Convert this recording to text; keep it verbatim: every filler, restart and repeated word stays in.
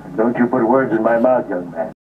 Don't you put words in my mouth, young man.